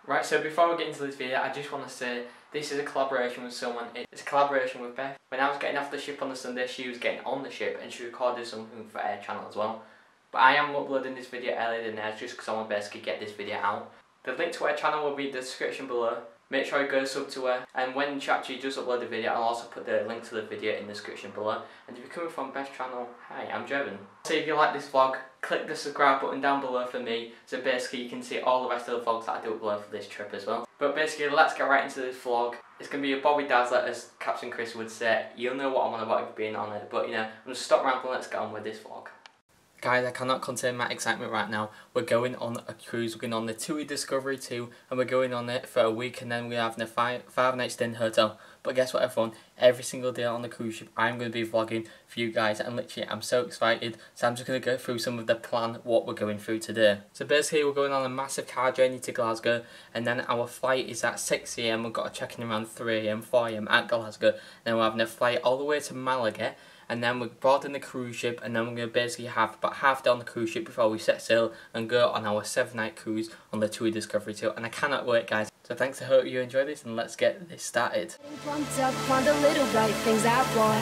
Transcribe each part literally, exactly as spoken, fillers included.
Right, so before we get into this video, I just want to say this is a collaboration with someone. It's a collaboration with Beth. When I was getting off the ship on the Sunday, she was getting on the ship and she recorded something for Air Channel as well. But I am uploading this video earlier than theirs just because I want to basically get this video out. The link to her channel will be in the description below. Make sure you go sub to her, and when she actually does upload the video, I'll also put the link to the video in the description below. And if you're coming from Beth's channel, hi, I'm Jevin. So if you like this vlog, click the subscribe button down below for me, so basically you can see all the rest of the vlogs that I do upload for this trip as well. But basically, let's get right into this vlog. It's going to be a Bobby Dazzler, as Captain Chris would say. You'll know what I'm on about being on it, but you know, I'm going to stop rambling, let's get on with this vlog. Guys, I cannot contain my excitement right now. We're going on a cruise, we're going on the TUI Discovery two, and we're going on it for a week, and then we're having a five, five night stay in the hotel. But guess what, everyone? Every single day on the cruise ship, I'm going to be vlogging for you guys, and literally, I'm so excited. So I'm just going to go through some of the plan, what we're going through today. So basically, we're going on a massive car journey to Glasgow, and then our flight is at six A M We've got to check in around three A M, four A M at Glasgow. Then we're having a flight all the way to Malaga, and then we're boarding the cruise ship, and then we're going to basically have about half day on the cruise ship before we set sail and go on our seven night cruise on the TUI Discovery two, and I cannot wait, guys. So thanks, I hope you enjoy this, and let's get this started. Pumped up on the little bright things I want,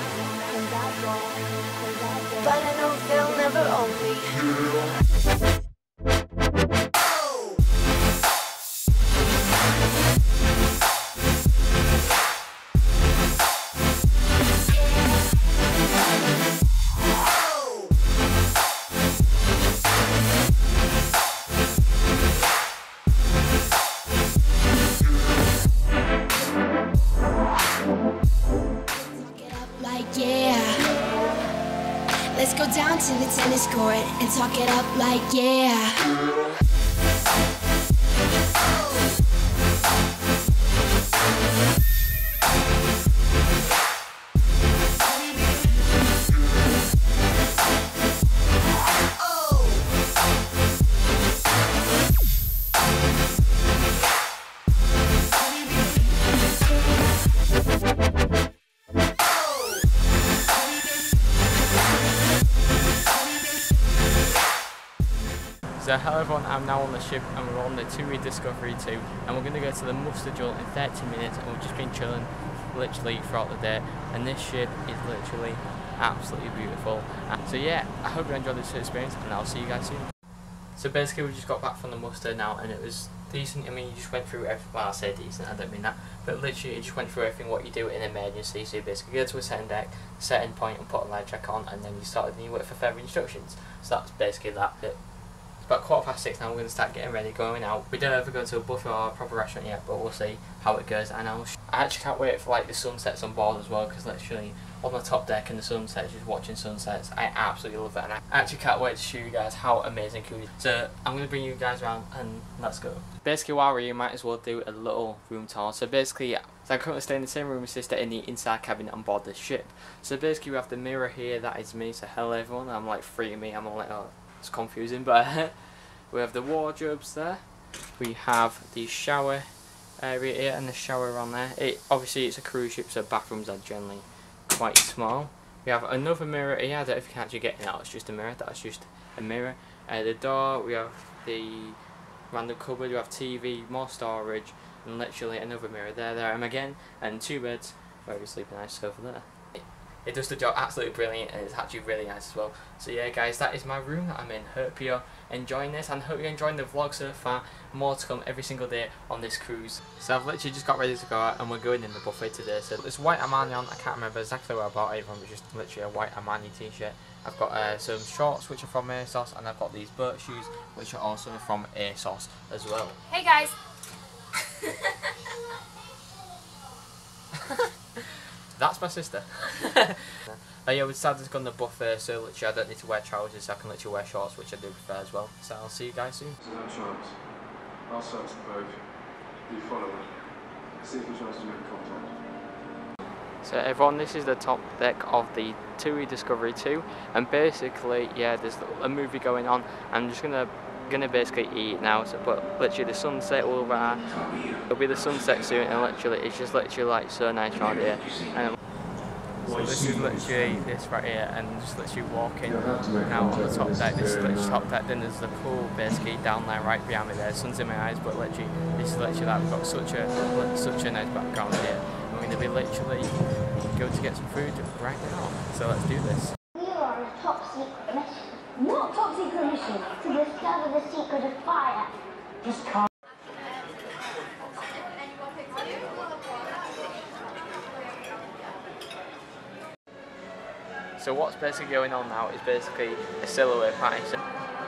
but I know they'll never own me. Let's go down to the tennis court and talk it up like yeah. So hello everyone, I'm now on the ship and we're on the TUI Discovery two, and we're going to go to the Muster Jewel in thirty minutes, and we've just been chilling literally throughout the day, and this ship is literally absolutely beautiful. So yeah, I hope you enjoyed this experience, and I'll see you guys soon. So basically we just got back from the Muster now, and it was decent. I mean, you just went through everything. Well, I say decent, I don't mean that, but literally you just went through everything what you do in an emergency. So you basically go to a setting deck, setting point, and put a live check on, and then you start and you wait for further instructions. So that's basically that. It's about quarter past six now, we're going to start getting ready, going out. We don't ever go to a buffet or a proper restaurant yet, but we'll see how it goes. And I'll I actually can't wait for like the sunsets on board as well, because literally on the top deck and the sunsets, just watching sunsets, I absolutely love it. And I actually can't wait to show you guys how amazing it is. So I'm going to bring you guys around and let's go. Basically while we're here, you might as well do a little room tour. So basically, so I'm currently staying in the same room as sister in the inside cabin on board the ship. So basically we have the mirror here, that is me. So hello everyone, I'm like free of me, I'm all like, oh, it's confusing, but we have the wardrobes there. We have the shower area here and the shower on there. It obviously it's a cruise ship, so bathrooms are generally quite small. We have another mirror here. I don't know if you can actually get it out. It's just a mirror. That's just a mirror. Uh, the door. We have the random cupboard. We have T V, more storage, and literally another mirror there. There I am again, and two beds. Where we sleep, a nice sofa there. It does the job absolutely brilliant, and it's actually really nice as well. So yeah guys, that is my room that I'm in. Hope you're enjoying this, and hope you're enjoying the vlog so far. More to come every single day on this cruise. So I've literally just got ready to go out, and we're going in the buffet today. So it's white Armani on, I can't remember exactly where I bought it from, but just literally a white Armani t-shirt. I've got uh, some shorts which are from ASOS, and I've got these boat shoes which are also from ASOS as well. Hey guys! That's my sister. uh, yeah, we decided to go on the buffet, so literally I don't need to wear trousers, so I can literally wear shorts, which I do prefer as well. So I'll see you guys soon. There's no chance. I'll search the boat. You follow me. See if he tries to make contact. So everyone, this is the top deck of the TUI Discovery two, and basically, yeah, there's a movie going on. I'm just gonna gonna basically eat now, so, but literally the sunset over it'll be the sunset soon, and literally it's just literally like so nice around here. And So this is literally this right here, and just literally walking now on the top deck. This is literally top deck. Then there's the pool basically down there right behind me there. Sun's in my eyes, but literally this is literally that. We've got such a such a nice background here. We're going to be literally going to get some food right now. So let's do this. We are on a top secret mission. What top secret mission? To discover the secret of fire. Just come. So what's basically going on now is basically a silhouette party. So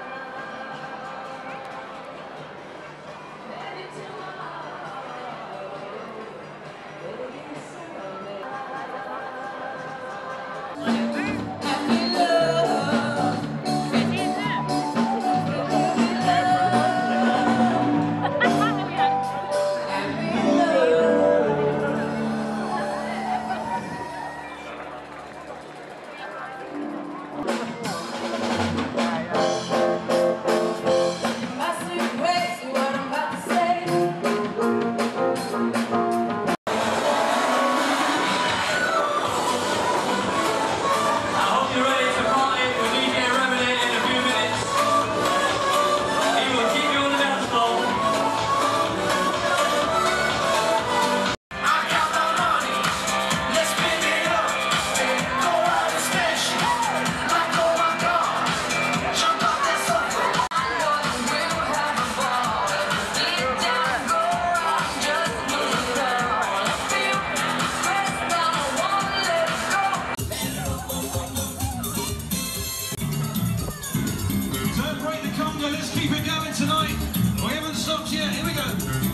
let's keep it going tonight. We haven't stopped yet. Here we go.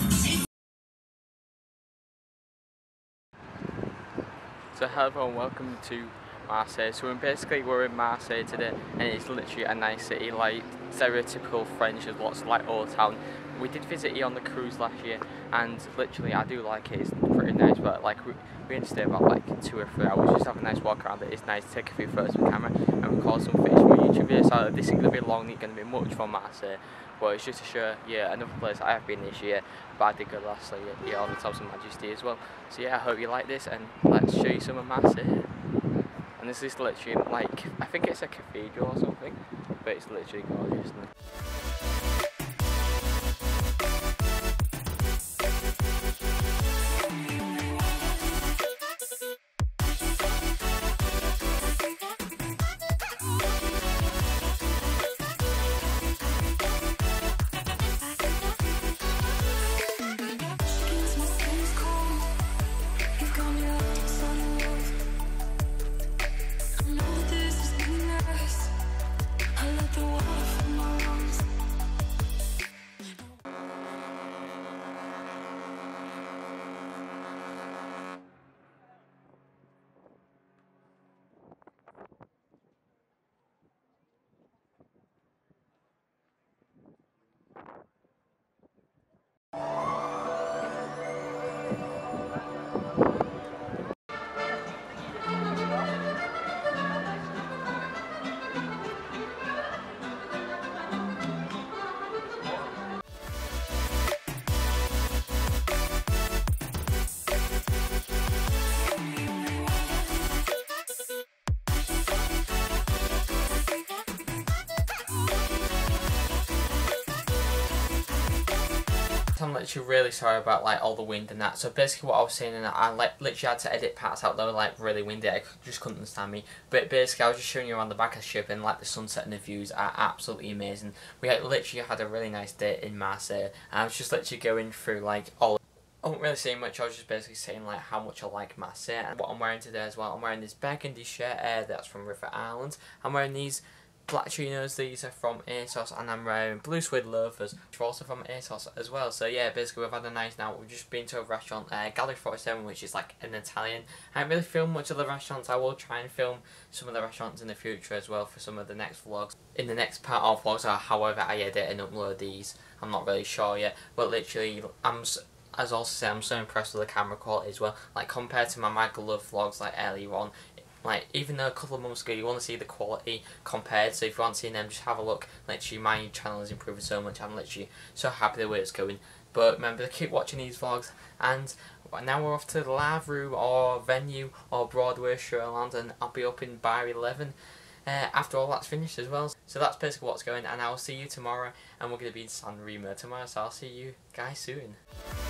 So hello everyone, welcome to Marseille. So we're basically we're in Marseille today, and it's literally a nice city, like stereotypical French. There's lots of like old town. We did visit here on the cruise last year, and literally I do like it. It's pretty nice, but like we we only stay about like two or three hours. Just have a nice walk around it. It's nice to take a few photos with camera and record some footage for YouTube videos. So this isn't gonna be long. It's gonna be much for Marseille, but it's just to show yeah another place I have been this year. But I did go last year, yeah, on the Tops of Majesty as well. So yeah, I hope you like this, and let's show you some of Marseille. And this is literally like, I think it's a cathedral or something, but it's literally gorgeous, isn't it? I'm literally really sorry about like all the wind and that. So basically what I was saying, and I like literally had to edit parts out that were like really windy. I just couldn't understand me. But basically I was just showing you around the back of the ship, and like the sunset and the views are absolutely amazing. We had, literally had a really nice day in Marseille, and I was just literally going through like all. I wasn't really saying much. I was just basically saying like how much I like Marseille and what I'm wearing today as well. I'm wearing this burgundy shirt uh, that's from River Island. I'm wearing these black chinos, these are from ASOS, and I'm wearing blue suede loafers, which are also from ASOS as well. So yeah, basically we've had a nice night. We've just been to a restaurant, uh, Gallery forty-seven, which is like an Italian. I haven't really filmed much of the restaurants. I will try and film some of the restaurants in the future as well for some of the next vlogs. In the next part of vlogs, or however I edit and upload these, I'm not really sure yet. But literally, I'm, as also say, I'm so impressed with the camera quality as well. Like compared to my Mad Love vlogs like earlier on. Like, even though a couple of months ago you want to see the quality compared, so if you want to see them, just have a look. Literally, my channel is improving so much. I'm literally so happy the way it's going. But remember to keep watching these vlogs, and But now we're off to the live room or venue or Broadway show land, and I'll be up in bar eleven uh, after all that's finished as well. So that's basically what's going, and I'll see you tomorrow, and we're going to be in San Remo tomorrow, so I'll see you guys soon.